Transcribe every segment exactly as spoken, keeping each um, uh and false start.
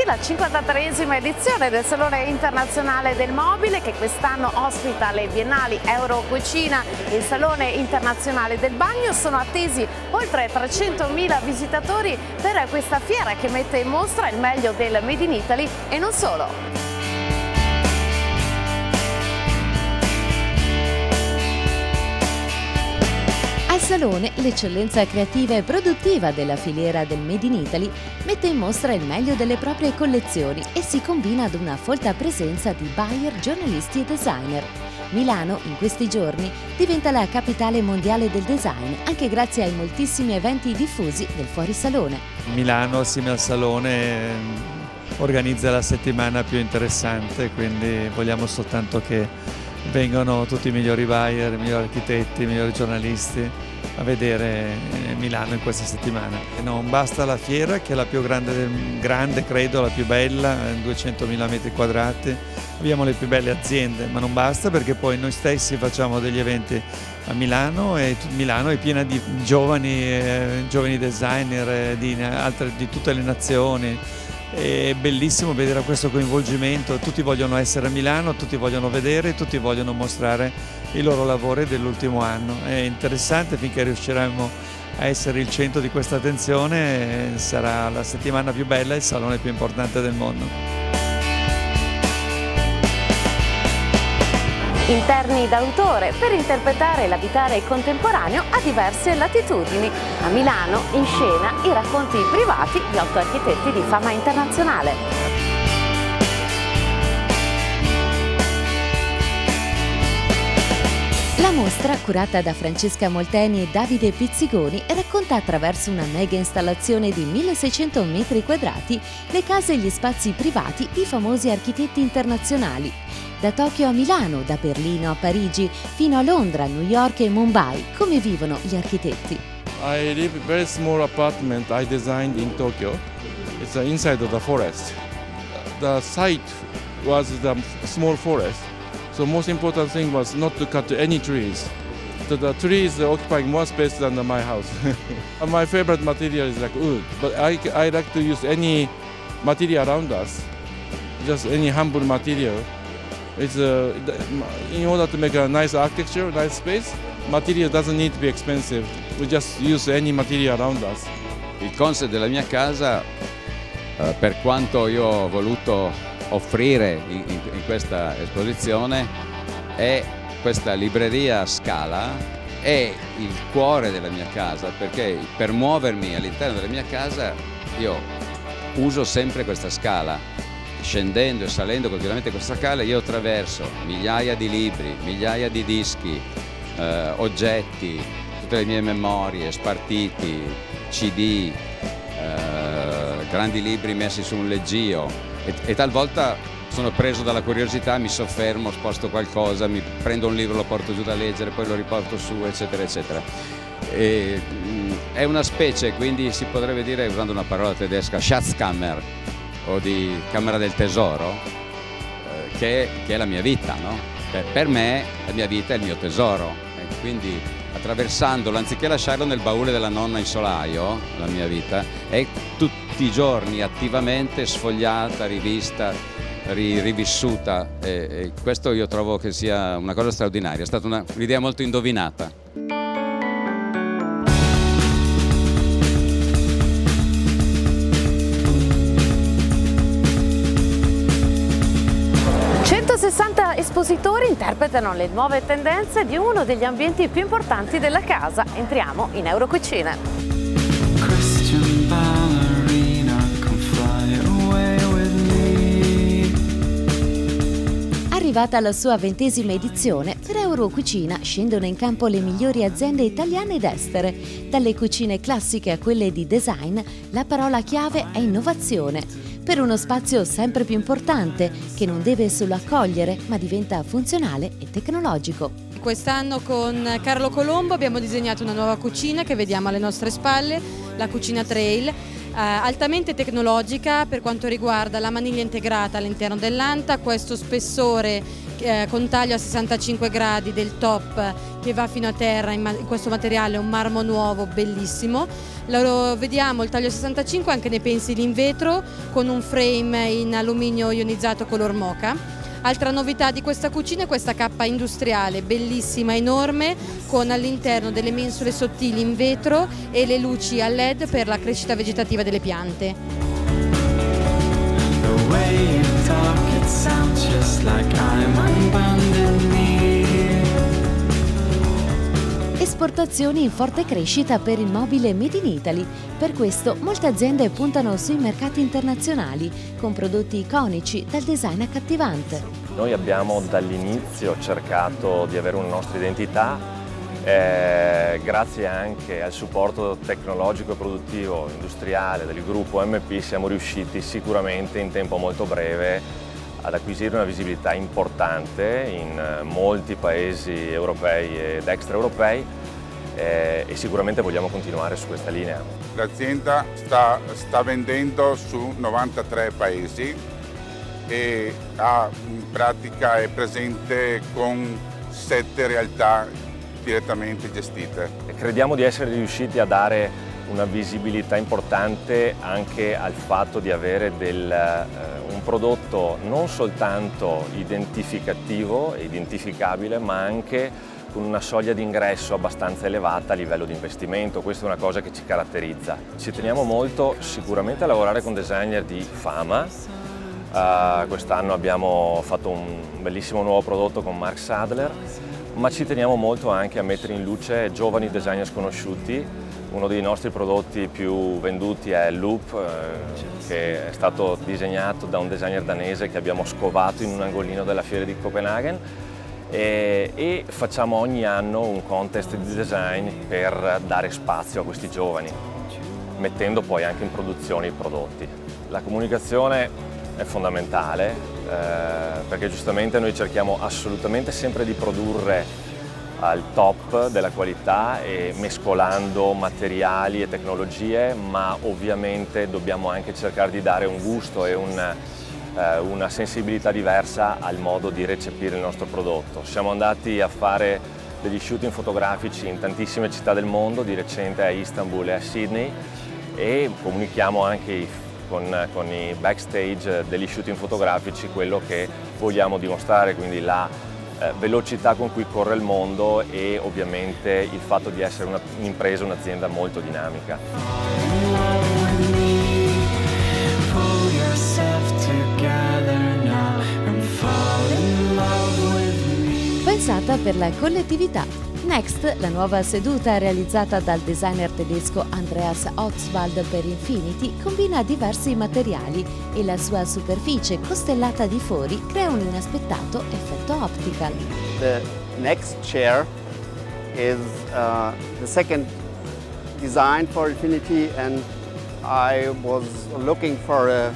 la cinquantatreesima edizione del Salone Internazionale del Mobile, che quest'anno ospita le biennali Eurocucina e il Salone Internazionale del Bagno. Sono attesi oltre trecentomila visitatori per questa fiera che mette in mostra il meglio del Made in Italy e non solo. Al Salone l'eccellenza creativa e produttiva della filiera del Made in Italy mette in mostra il meglio delle proprie collezioni e si combina ad una folta presenza di buyer, giornalisti e designer. Milano in questi giorni diventa la capitale mondiale del design anche grazie ai moltissimi eventi diffusi del fuorisalone. Milano assieme al Salone organizza la settimana più interessante, quindi vogliamo soltanto che vengano tutti i migliori buyer, i migliori architetti, i migliori giornalisti a vedere Milano in questa settimana. Non basta la fiera, che è la più grande, grande credo, la più bella, duecentomila metri quadrati, abbiamo le più belle aziende, ma non basta, perché poi noi stessi facciamo degli eventi a Milano e Milano è piena di giovani, eh, giovani designer eh, di, altre, di tutte le nazioni. È bellissimo vedere questo coinvolgimento, tutti vogliono essere a Milano, tutti vogliono vedere, tutti vogliono mostrare i loro lavori dell'ultimo anno. È interessante, finché riusciremo a essere il centro di questa attenzione, sarà la settimana più bella e il salone più importante del mondo. Interni d'autore per interpretare l'abitare contemporaneo a diverse latitudini. A Milano in scena i racconti privati di otto architetti di fama internazionale. La mostra, curata da Francesca Molteni e Davide Pizzigoni, racconta attraverso una mega installazione di milleseicento metri quadrati le case e gli spazi privati di famosi architetti internazionali. Da Tokyo a Milano, da Berlino a Parigi, fino a Londra, New York e Mumbai, come vivono gli architetti? I live in a very small apartment I designed in Tokyo. It's inside of the forest. The site was the small forest. So most important thing was not to cut any trees. So the trees occupying more space than my house. My favorite material is like wood, but I, I like to use any material around us, just any humble material. It's, uh, in order to make a nice architecture, nice space, material doesn't need to be expensive. We just use any material around us. Il concept della mia casa, eh, per quanto io ho voluto offrire in, in, in questa esposizione, è questa libreria a scala, è il cuore della mia casa, perché per muovermi all'interno della mia casa io uso sempre questa scala. Scendendo e salendo continuamente questa scala io attraverso migliaia di libri, migliaia di dischi, eh, oggetti, tutte le mie memorie, spartiti, C D, eh, grandi libri messi su un leggio e, e talvolta sono preso dalla curiosità, mi soffermo, sposto qualcosa, mi prendo un libro, lo porto giù da leggere, poi lo riporto su, eccetera, eccetera. E, mh, è una specie, quindi si potrebbe dire, usando una parola tedesca, Schatzkammer, o di Camera del Tesoro, eh, che, che è la mia vita, no? Per, per me la mia vita è il mio tesoro, e quindi attraversandolo, anziché lasciarlo nel baule della nonna in solaio, la mia vita, è tutti i giorni attivamente sfogliata, rivista, ri, rivissuta, e, e questo io trovo che sia una cosa straordinaria, è stata un'idea molto indovinata. centosessanta espositori interpretano le nuove tendenze di uno degli ambienti più importanti della casa. Entriamo in Eurocucina. Arrivata alla sua ventesima edizione, per Eurocucina scendono in campo le migliori aziende italiane ed estere. Dalle cucine classiche a quelle di design, la parola chiave è innovazione. Per uno spazio sempre più importante, che non deve solo accogliere, ma diventa funzionale e tecnologico. Quest'anno con Carlo Colombo abbiamo disegnato una nuova cucina che vediamo alle nostre spalle, la cucina Trail. altamente tecnologica per quanto riguarda la maniglia integrata all'interno dell'anta, questo spessore eh, con taglio a sessantacinque gradi del top che va fino a terra in, in questo materiale, un marmo nuovo bellissimo. Lo vediamo il taglio sessantacinque anche nei pensili in vetro con un frame in alluminio ionizzato color mocha. Altra novità di questa cucina è questa cappa industriale, bellissima, enorme, con all'interno delle mensole sottili in vetro e le luci a led per la crescita vegetativa delle piante. Esportazioni in forte crescita per il mobile Made in Italy. Per questo molte aziende puntano sui mercati internazionali con prodotti iconici dal design accattivante. Noi abbiamo dall'inizio cercato di avere una nostra identità, eh, grazie anche al supporto tecnologico e produttivo industriale del gruppo M P siamo riusciti sicuramente in tempo molto breve ad acquisire una visibilità importante in molti paesi europei ed extraeuropei eh, e sicuramente vogliamo continuare su questa linea. L'azienda sta, sta vendendo su novantatré paesi e ha, in pratica è presente con sette realtà direttamente gestite. Crediamo di essere riusciti a dare una visibilità importante anche al fatto di avere del, eh, un prodotto non soltanto identificativo e identificabile, ma anche con una soglia di ingresso abbastanza elevata a livello di investimento. Questa è una cosa che ci caratterizza. Ci teniamo molto sicuramente a lavorare con designer di fama. Uh, quest'anno abbiamo fatto un bellissimo nuovo prodotto con Mark Sadler, ma ci teniamo molto anche a mettere in luce giovani designer sconosciuti. Uno dei nostri prodotti più venduti è Loop, eh, che è stato disegnato da un designer danese che abbiamo scovato in un angolino della fiera di Copenaghen e, e facciamo ogni anno un contest di design per dare spazio a questi giovani, mettendo poi anche in produzione i prodotti. La comunicazione è fondamentale eh, perché giustamente noi cerchiamo assolutamente sempre di produrre al top della qualità e mescolando materiali e tecnologie, ma ovviamente dobbiamo anche cercare di dare un gusto e un, eh, una sensibilità diversa al modo di recepire il nostro prodotto. Siamo andati a fare degli shooting fotografici in tantissime città del mondo, di recente a Istanbul e a Sydney, e comunichiamo anche con, con i backstage degli shooting fotografici quello che vogliamo dimostrare, quindi la Eh, velocità con cui corre il mondo e ovviamente il fatto di essere un'impresa, un'azienda molto dinamica. Pensata per la collettività. Next, la nuova seduta realizzata dal designer tedesco Andreas Oswald per Infinity, combina diversi materiali e la sua superficie costellata di fori crea un inaspettato effetto optical. The next chair is uh, the second design for Infinity, and I was looking for a,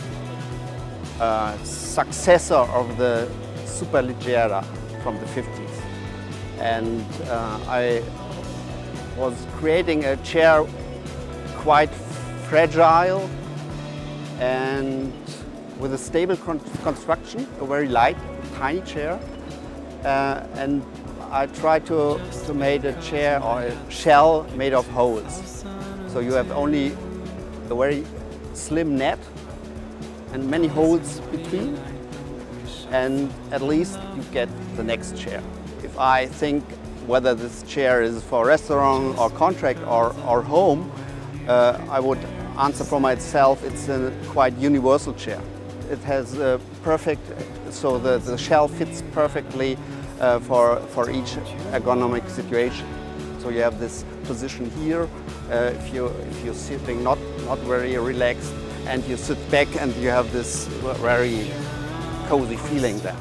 a successor of the Superleggera from the fifties. And uh, I was creating a chair quite fragile and with a stable con construction, a very light, tiny chair. Uh, and I tried to, to make a chair or a shell made of holes. So you have only a very slim net and many holes between, and at least you get the next chair. If I think whether this chair is for restaurant or contract or, or home, uh, I would answer for myself it's a quite universal chair. It has a perfect, so the, the shell fits perfectly uh, for, for each ergonomic situation. So you have this position here, uh, if, you, if you're sitting not, not very relaxed, and you sit back and you have this very cozy feeling there.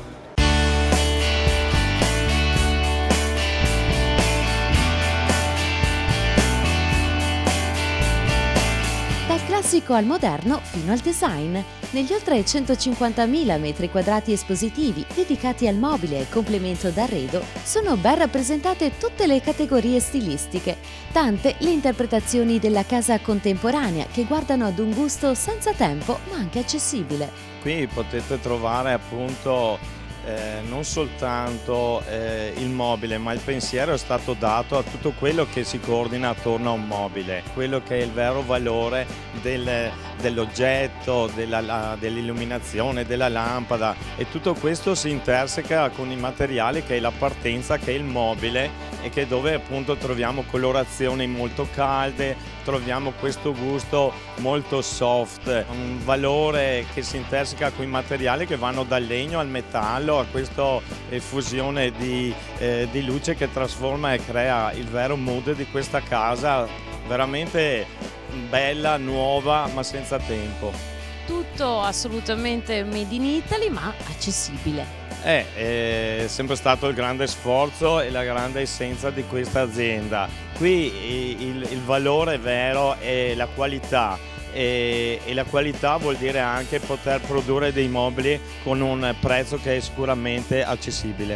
Dal classico al moderno fino al design, Negli oltre centocinquantamila metri quadrati espositivi dedicati al mobile e complemento d'arredo sono ben rappresentate tutte le categorie stilistiche, tante le interpretazioni della casa contemporanea che guardano ad un gusto senza tempo ma anche accessibile. Qui potete trovare appunto Eh, non soltanto eh, il mobile, ma il pensiero è stato dato a tutto quello che si coordina attorno a un mobile, quello che è il vero valore del, dell'oggetto, dell'illuminazione, della lampada, e tutto questo si interseca con i materiali che è la partenza, che è il mobile, e che dove appunto troviamo colorazioni molto calde, troviamo questo gusto molto soft, un valore che si interseca con i materiali che vanno dal legno al metallo, a questa fusione di, eh, di luce che trasforma e crea il vero mood di questa casa, veramente bella, nuova ma senza tempo. Tutto assolutamente made in Italy ma accessibile. È, è sempre stato il grande sforzo e la grande essenza di questa azienda. Qui il, il valore vero è la qualità. E, e la qualità vuol dire anche poter produrre dei mobili con un prezzo che è sicuramente accessibile.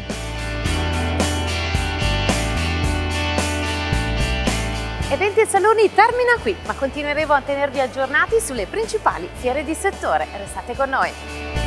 Eventi e Saloni termina qui, ma continueremo a tenervi aggiornati sulle principali fiere di settore. Restate con noi!